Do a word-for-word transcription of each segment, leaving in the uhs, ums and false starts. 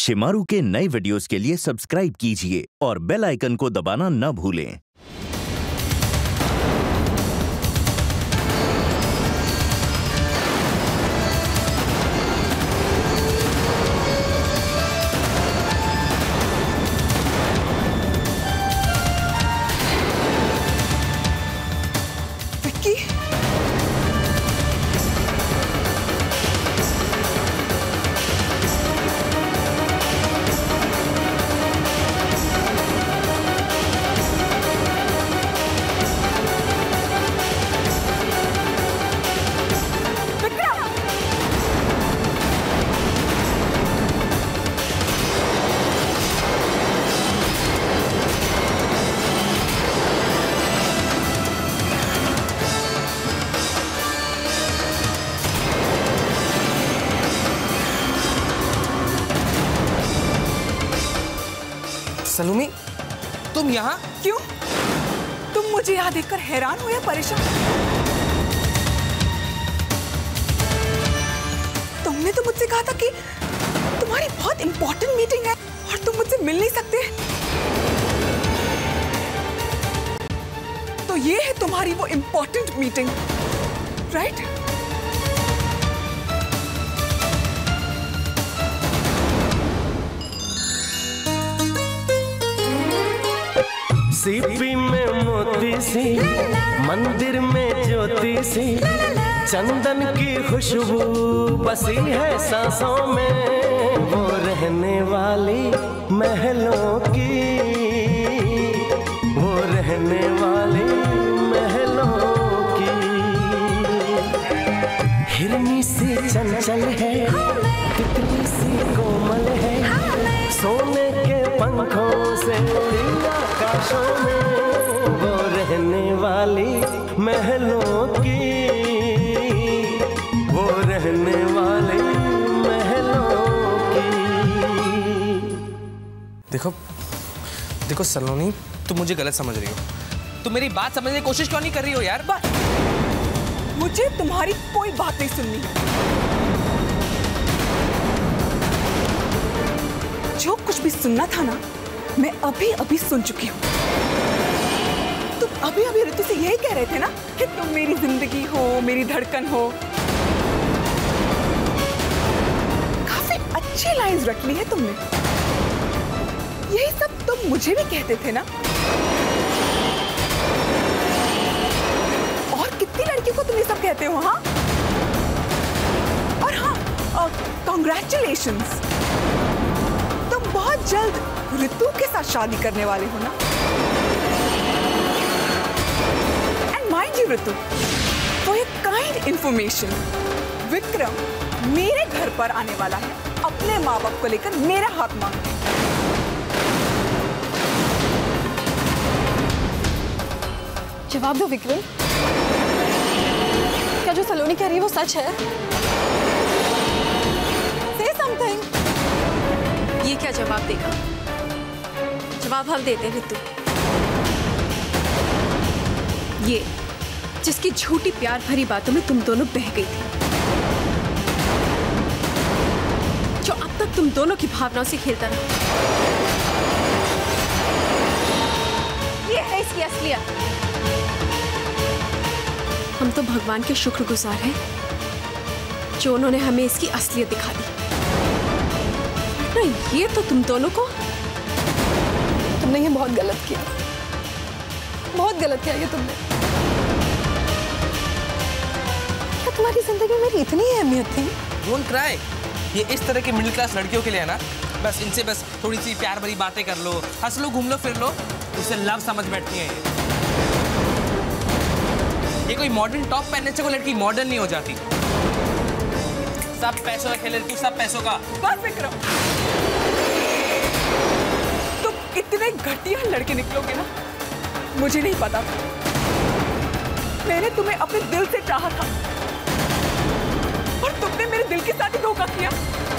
शिमारू के नए वीडियोस के लिए सब्सक्राइब कीजिए और बेल आइकन को दबाना न भूलें। सलोमी, तुम यहाँ क्यों? तुम मुझे यहाँ देखकर हैरान हो या परेशान? तुमने तो मुझसे कहा था कि तुम्हारी बहुत इंपॉर्टेंट मीटिंग है और तुम मुझसे मिल नहीं सकते। तो ये है तुम्हारी वो इंपॉर्टेंट मीटिंग, राइट? सीपी में मोती सी, मंदिर में ज्योति सी, चंदन की खुशबू बसी है सांसों में, वो रहने वाली महलों की, वो रहने वाली महलों की। हिरनी सी चंचल है, तितली सी कोमल है, सोने के पंखों से आकाशों में, वो रहने वाली महलों की, वो रहने वाली महलों की। देखो देखो सलोनी, तुम मुझे गलत समझ रही हो। तुम मेरी बात समझने की कोशिश क्यों नहीं कर रही हो यार? मुझे तुम्हारी कोई बात नहीं सुननी है। जो कुछ भी सुनना था ना, मैं अभी अभी सुन चुकी हूँ। तुम अभी अभी ऋतु से यही कह रहे थे ना कि तुम मेरी जिंदगी हो, मेरी धड़कन हो। काफी अच्छी लाइंस रख ली है तुमने। यही सब तुम मुझे भी कहते थे ना। और कितनी लड़कियों को तुम ये सब कहते हो? हाँ, और हाँ, कॉन्ग्रेचुलेशंस, तुम बहुत जल्द ऋतु के साथ शादी करने वाले हो ना। And mind you Ritu, for your kind information, Vikram मेरे घर पर आने वाला है अपने माँ बाप को लेकर मेरा हाथ मांगने। जवाब दो विक्रम, क्या जो सलोनी कह रही है वो सच है? Say something। ये क्या जवाब देगा? जवाब हम देते हैं ऋतु। ये जिसकी झूठी प्यार भरी बातों में तुम दोनों बह गई थी, जो अब तक तुम दोनों की भावनाओं से खेलता रहा, ये है इसकी असलियत। हम तो भगवान के शुक्रगुजार हैं जो उन्होंने हमें इसकी असलियत दिखा दी। नहीं, ये तो तुम दोनों को, तुमने ये बहुत गलत किया, बहुत गलत किया ये तुमने। क्या तुम्हारी जिंदगी में मेरी इतनी अहमियत थी? Don't cry. ये इस तरह की मिडिल क्लास लड़कियों के लिए है ना, बस इनसे बस थोड़ी सी प्यार भरी बातें कर लो, हंस लो, घूम लो, फिर लो, उसे लव समझ बैठती है ये। ये कोई मॉडर्न टॉप पहनने से कोई लड़की मॉडर्न नहीं हो जाती। सब पैसों का खेल है, सब पैसों का। बस विक्रम, तुम इतने घटिया लड़के निकलोगे ना, मुझे नहीं पता था। मैंने तुम्हें अपने दिल से चाहा था और तुमने मेरे दिल के साथ ही धोखा किया।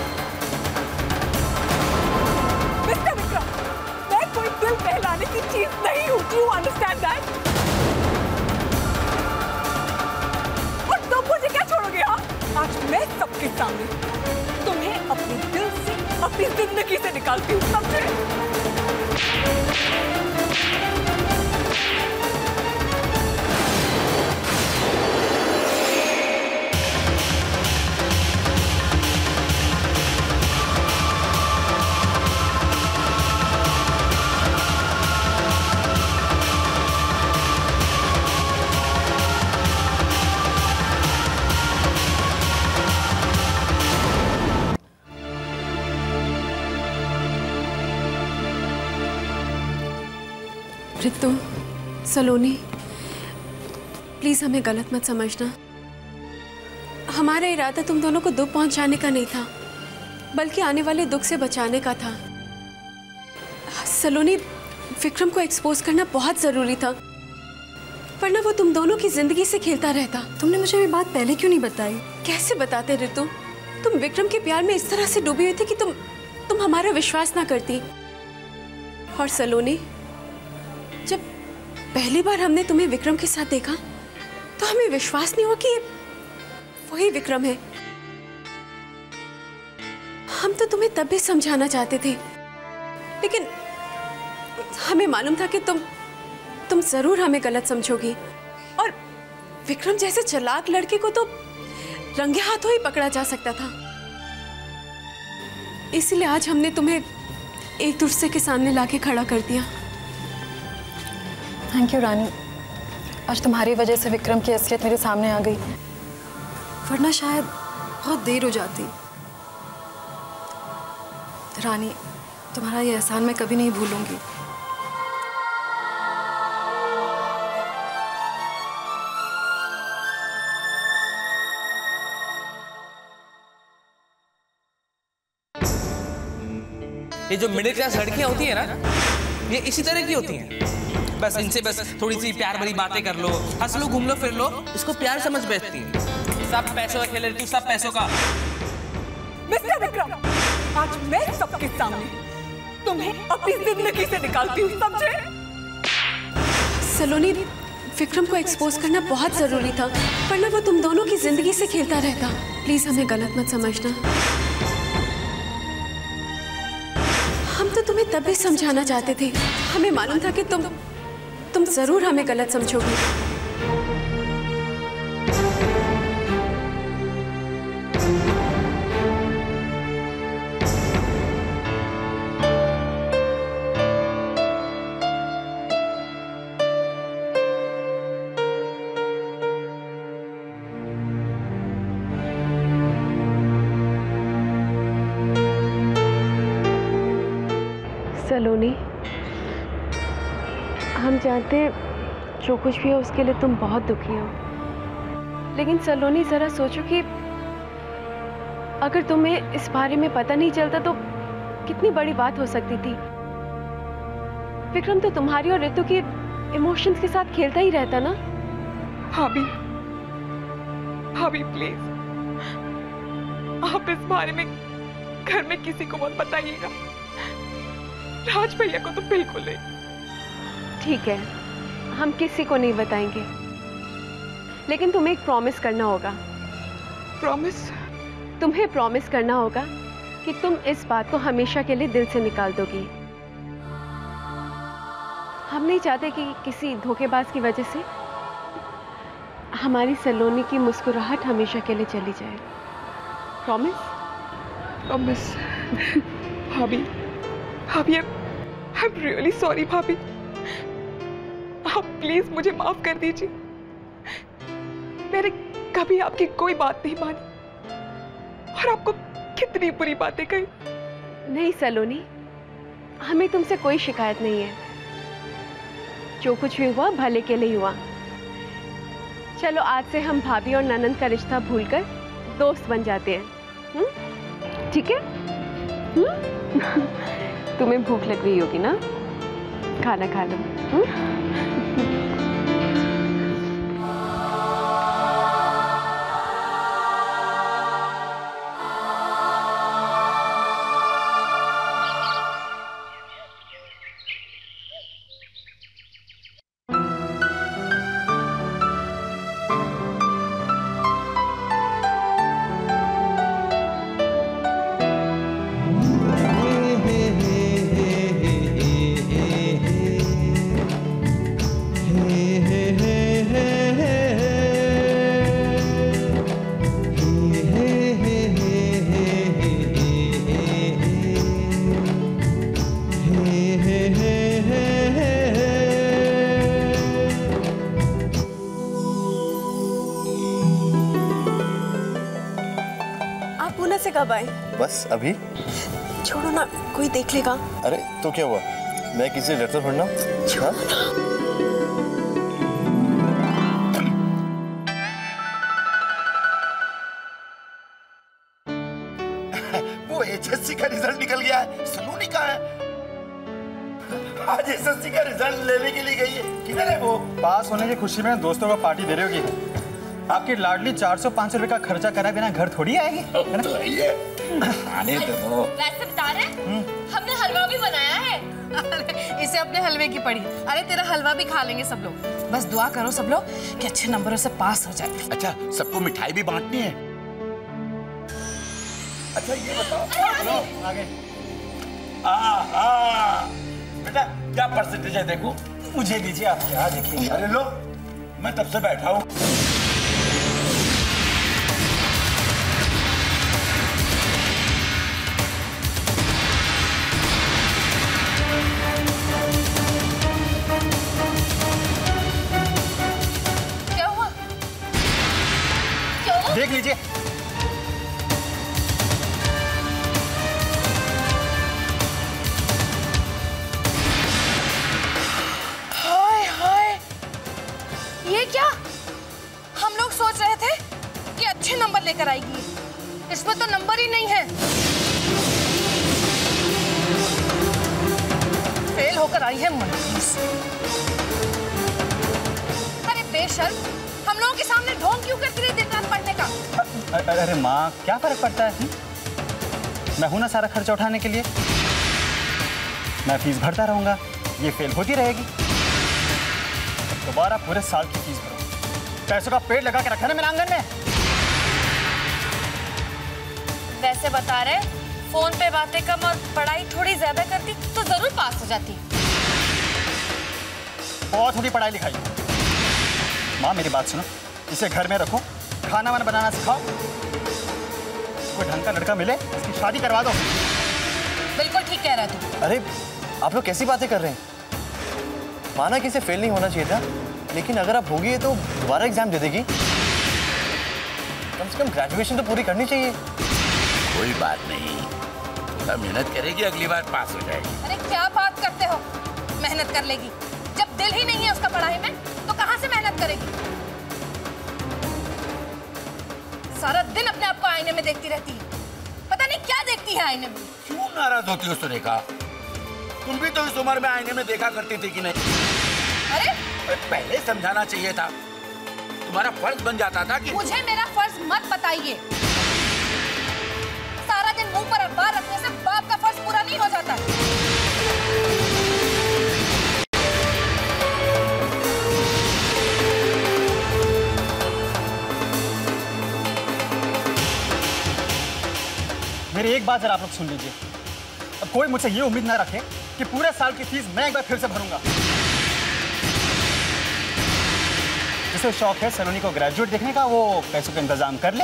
मिस्टर विक्रम, मैं कोई दिल बहलाने की चीज नहीं हूँ। Do you understand that? और तुम मुझे क्या छोड़ोगे? हाँ, आज मैं सबके सामने तुम्हें अपने दिल से अपनी जिंदगी से निकालती हूँ, समझे? रितु, सलोनी, प्लीज हमें गलत मत समझना। हमारा इरादा तुम दोनों को दुख पहुंचाने का नहीं था, बल्कि आने वाले दुख से बचाने का था। सलोनी, विक्रम को एक्सपोज करना बहुत जरूरी था, वरना वो तुम दोनों की जिंदगी से खेलता रहता। तुमने मुझे ये बात पहले क्यों नहीं बताई? कैसे बताते रितु? तुम विक्रम के प्यार में इस तरह से डूबी हुई थी कि तुम तुम हमारा विश्वास ना करती। और सलोनी, जब पहली बार हमने तुम्हें विक्रम के साथ देखा तो हमें विश्वास नहीं हुआ कि ये वही विक्रम है। हम तो तुम्हें तब भी समझाना चाहते थे, लेकिन हमें मालूम था कि तुम तुम जरूर हमें गलत समझोगी। और विक्रम जैसे चालाक लड़के को तो रंगे हाथों ही पकड़ा जा सकता था। इसलिए आज हमने तुम्हें एक दूसरे के सामने लाके खड़ा कर दिया। थैंक यू रानी, आज तुम्हारी वजह से विक्रम की असलियत मेरे सामने आ गई, वरना शायद बहुत देर हो जाती। रानी, तुम्हारा ये एहसान मैं कभी नहीं भूलूंगी। ये जो मिडिल क्लास लड़कियां होती है ना, ये इसी तरह की होती हैं। बस इनसे बस थोड़ी सी प्यार भरी बातें कर लो, हंस लो, घूम लो, फिर लो, इसको प्यार समझ बैठती है। सब पैसों का खेल रही थी, सब पैसों का। मिस्टर विक्रम, आज मैं सबके सामने तुम्हें अपनी जिंदगी से निकालती हूँ, समझे? सलोनी, विक्रम को एक्सपोज करना बहुत जरूरी था, वरना वो तुम दोनों की जिंदगी से खेलता रहता। प्लीज हमें गलत मत समझना। हम तो तुम्हें तब भी समझाना चाहते थे, हमें मालूम था कि तुम तुम जरूर हमें गलत समझोगी। सलोनी, हम जानते हैं जो कुछ भी है उसके लिए तुम बहुत दुखी हो, लेकिन सलोनी जरा सोचो कि अगर तुम्हें इस बारे में पता नहीं चलता तो कितनी बड़ी बात हो सकती थी। विक्रम तो तुम्हारी और रितु के इमोशंस के साथ खेलता ही रहता ना। भाभी, भाभी प्लीज, आप इस बारे में घर में किसी को मत बताइएगा। राज भैया को तो बिल्कुल नहीं। ठीक है, हम किसी को नहीं बताएंगे, लेकिन तुम्हें एक प्रॉमिस करना होगा। प्रॉमिस? तुम्हें प्रॉमिस करना होगा कि तुम इस बात को हमेशा के लिए दिल से निकाल दोगी। हम नहीं चाहते कि किसी धोखेबाज की वजह से हमारी सलोनी की मुस्कुराहट हमेशा के लिए चली जाए। प्रॉमिस? प्रॉमिस। भाभी, भाभी, आई एम रियली सॉरी भाभी, आप प्लीज मुझे माफ कर दीजिए। मैंने कभी आपकी कोई बात नहीं मानी और आपको कितनी बुरी बातें कही। नहीं सलोनी, हमें तुमसे कोई शिकायत नहीं है। जो कुछ भी हुआ भले के लिए हुआ। चलो आज से हम भाभी और ननंद का रिश्ता भूलकर दोस्त बन जाते हैं, हुँ? ठीक है? तुम्हें भूख लग रही होगी ना, खाना खा लो। हुँ? कब आए? बस अभी। छोड़ो ना, कोई देख लेगा। अरे तो क्या हुआ, मैं किसी से डरता थोड़ा ना। वो एचएससी का रिजल्ट निकल गया है, सलोनी कहाँ है? आज एसएससी का रिजल्ट लेने के लिए गई है, किधर है वो? पास होने की खुशी में दोस्तों को पार्टी दे रही होगी। आपकी लाडली चार सौ पाँच सौ रुपए का खर्चा करा बिना घर थोड़ी आएगी, है ना? आने दो। वैसे बता रहे, हमने हलवा भी बनाया है। अरे इसे अपने हलवे की पड़ी। अरे तेरा हलवा भी खा लेंगे सब लोग। बस दुआ करो सब लोग कि अच्छे नंबरों से पास हो जाए। अच्छा, सबको मिठाई भी बांटनी है? अच्छा ये बताओ, आगे बेटा क्या परसेंटेज है देखो। मुझे दीजिए, आप क्या देखेंगे। अरे लो, मैं तब से बैठा हूँ। क्या हुआ? क्या हुआ? देख लीजिए। ये क्या? हम लोग सोच रहे थे कि अच्छे नंबर लेकर आएगी, इसमें तो नंबर ही नहीं है। फेल होकर आई है मनहूस। अरे बेशर्म, हम लोगों के सामने ढोंग क्यों करती रही दिन रात पढ़ने का? अरे माँ, क्या फर्क पड़ता है? मैं हूं ना सारा खर्चा उठाने के लिए। मैं फीस भरता रहूंगा, ये फेल होती रहेगी। दोबारा पूरे साल की फीस भरो। पैसों का पेड़ लगा के रखा ना मेरे आंगन में। वैसे बता रहे, फोन पे बातें कम और पढ़ाई थोड़ी ज्यादा करती तो जरूर पास हो जाती। बहुत थोड़ी पढ़ाई लिखाई। माँ मेरी बात सुनो, इसे घर में रखो, खाना वाना बनाना सिखाओ, कोई ढंग का लड़का मिले, इसकी शादी करवा दो। बिल्कुल ठीक कह रहा तू। अरे आप लोग कैसी बातें कर रहे हैं? माना कि इसे फेल नहीं होना चाहिए था, लेकिन अगर आप होगी तो दोबारा एग्जाम दे देगी। कम से कम ग्रेजुएशन तो पूरी करनी चाहिए। कोई बात नहीं, थोड़ा मेहनत करेगी, अगली बार पास हो जाएगी। अरे क्या बात करते हो, मेहनत कर लेगी? जब दिल ही नहीं है उसका पढ़ाई में तो कहाँ से मेहनत करेगी? सारा दिन अपने आप को आईने में देखती रहती है, पता नहीं क्या देखती है आईने में। क्यों नाराज होती हो सुरेखा? तुम भी तो इस उम्र में आईने में देखा करती थी कि नहीं? अरे पहले समझाना चाहिए था, तुम्हारा फर्ज बन जाता था कि। मुझे मेरा फर्ज मत बताइए। सारा दिन मुंह पर अखबार रखने से बाप का फर्ज पूरा नहीं हो जाता। मेरी एक बात जरा आप लोग सुन लीजिए। अब कोई मुझसे ये उम्मीद ना रखे कि पूरे साल की फीस मैं एक बार फिर से भरूंगा। जिसे शौक है सलोनी को ग्रेजुएट देखने का, वो पैसों का इंतजाम कर ले।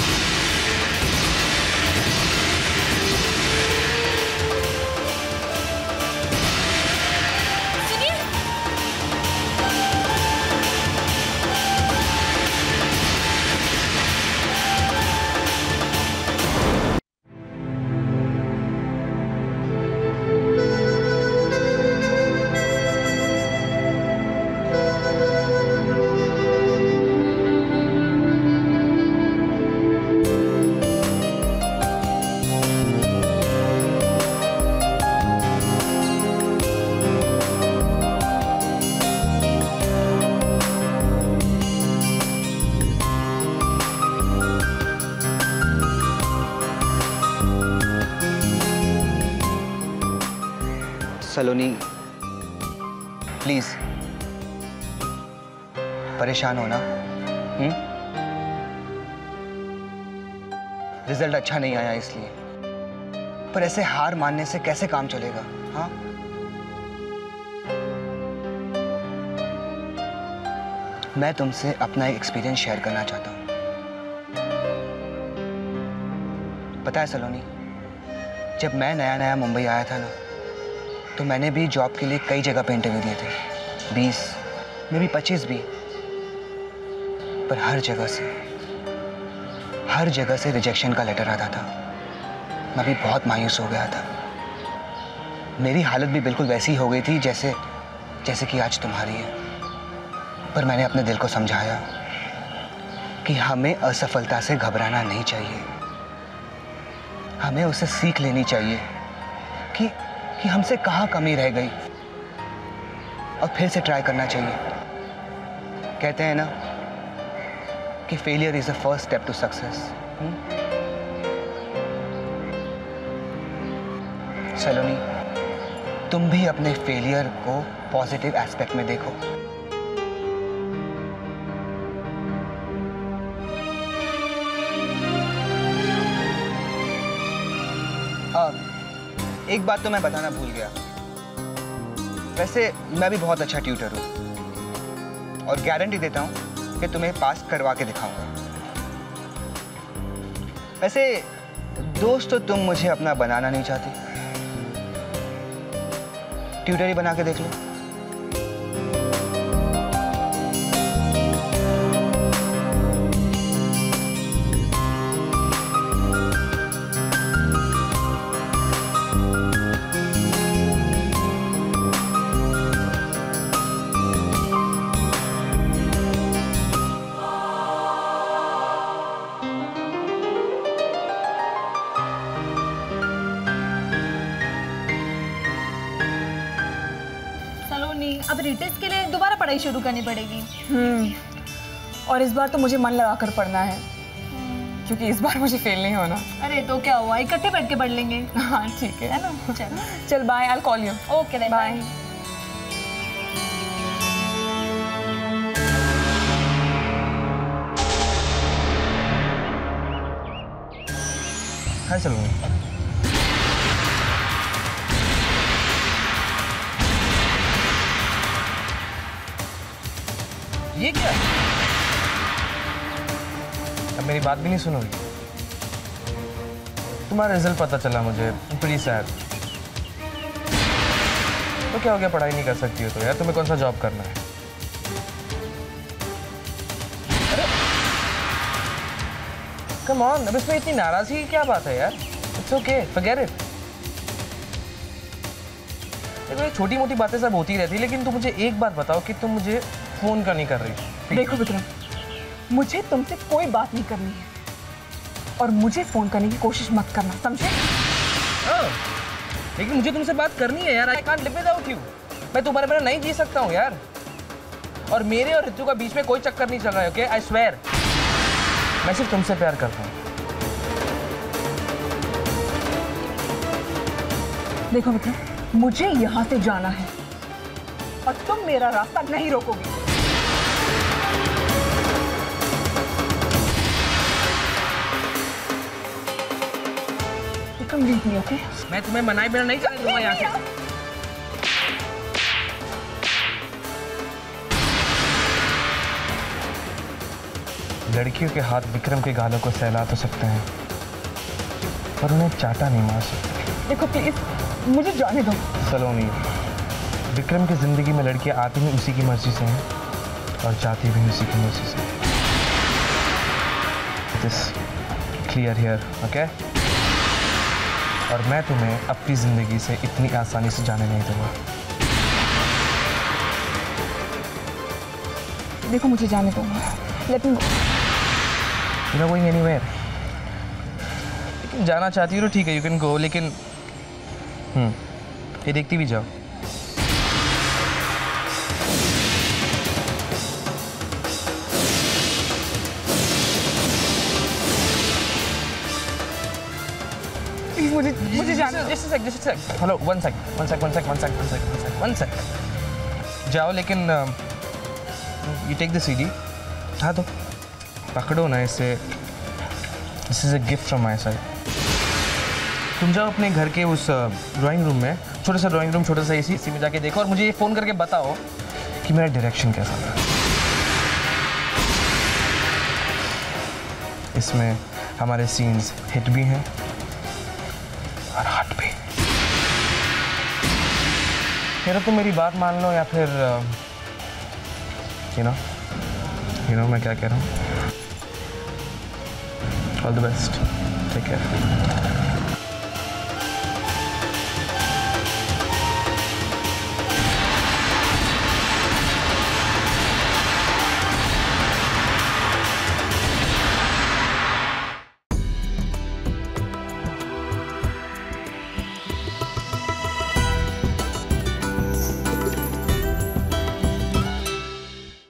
सलोनी प्लीज, परेशान हो ना? हम्म? रिजल्ट अच्छा नहीं आया इसलिए, पर ऐसे हार मानने से कैसे काम चलेगा? हाँ, मैं तुमसे अपना एक एक्सपीरियंस शेयर करना चाहता हूं। पता है सलोनी, जब मैं नया नया मुंबई आया था ना, तो मैंने भी जॉब के लिए कई जगह पे इंटरव्यू दिए थे, बीस में भी पच्चीस भी, पर हर जगह से हर जगह से रिजेक्शन का लेटर आता था। मैं भी बहुत मायूस हो गया था। मेरी हालत भी बिल्कुल वैसी हो गई थी जैसे जैसे कि आज तुम्हारी है। पर मैंने अपने दिल को समझाया कि हमें असफलता से घबराना नहीं चाहिए, हमें उसे सीख लेनी चाहिए कि कि हमसे कहाँ कमी रह गई और फिर से ट्राई करना चाहिए। कहते हैं ना कि failure is the first step to success. Saloni, तुम भी अपने फेलियर को पॉजिटिव एस्पेक्ट में देखो। अब एक बात तो मैं बताना भूल गया, वैसे मैं भी बहुत अच्छा ट्यूटर हूं और गारंटी देता हूं कि तुम्हें पास करवा के दिखाऊंगा। वैसे दोस्त तो तुम मुझे अपना बनाना नहीं चाहती, ट्यूटर ही बना के देख लो। अब रिटेस्ट के लिए दोबारा पढ़ाई शुरू करनी पड़ेगी। हम्म और इस बार तो मुझे मन लगा कर पढ़ना है, क्योंकि इस बार मुझे फेल नहीं होना। अरे तो क्या हुआ, इकट्ठे बैठ के पढ़ लेंगे। हाँ ठीक है, है ना? चल चल bye, I will call you. Okay then bye. Hi Saloni. ये क्या? अब मेरी बात भी नहीं सुनोगी? तुम्हारा रिजल्ट पता चला मुझे, प्रीटी सैड। तो क्या हो गया, पढ़ाई नहीं कर सकती हो तो यार? तुम्हें कौन सा जॉब करना है? अरे कम ऑन, अब इसमें इतनी नाराजगी की क्या बात है यार? It's okay, forget it. देखो छोटी मोटी बातें सब होती रहती, लेकिन तुम मुझे एक बात बताओ कि तुम मुझे फोन का नहीं कर रही। देखो विक्रम, मुझे तुमसे कोई बात नहीं करनी है और मुझे फोन करने की कोशिश मत करना, समझे? हाँ, लेकिन मुझे तुमसे बात करनी है यार। I can't live without you. मैं तुम्हारे बिना नहीं जी सकता हूँ यार। और मेरे और ऋतु का बीच में कोई चक्कर नहीं चल रहा है, ओके? आई स्वेयर, मैं सिर्फ तुमसे प्यार करता हूँ। देखो विक्रम, मुझे यहाँ से जाना है और तुम मेरा रास्ता नहीं रोकोगे। Vikram leave me, okay? मैं तुम्हें मनाए बिना नहीं जाने दूंगा यहाँ से। लड़कियों के हाथ विक्रम के गालों को सहला तो सकते हैं, पर उन्हें चाटा नहीं मार सकते। देखो प्लीज, मुझे जाने दो। सलोनी, विक्रम की जिंदगी में लड़कियां आती ही उसी की मर्जी से हैं और जाती भी उसी की मर्जी से। It is clear here, okay? और मैं तुम्हें अपनी जिंदगी से इतनी आसानी से जाने नहीं दूंगा। देखो मुझे जाने दो, let me go. You know going anywhere? लेकिन जाना चाहती हो तो ठीक है, यू कैन गो, लेकिन हम्म ये देखती भी जाओ। मुझे मुझे जाना। Just a sec, just a sec. Hello, one sec, one sec, one sec, one sec, one sec, one sec, one sec. जाओ, लेकिन यू टेक द सीडी। हाँ तो पकड़ो ना इसे। This is a gift from my side. तुम जाओ अपने घर के उस ड्राइंग रूम में, छोटा सा ड्राइंग रूम, छोटा सा एसी, इसी में जाके देखो और मुझे ये फ़ोन करके बताओ कि मेरा डायरेक्शन कैसा था। इसमें हमारे सीन्स हिट भी हैं और हट भी। मेरा तो मेरी बात मान लो, या फिर यू नो यू नो मैं क्या कह रहा हूँ। All the best, take care.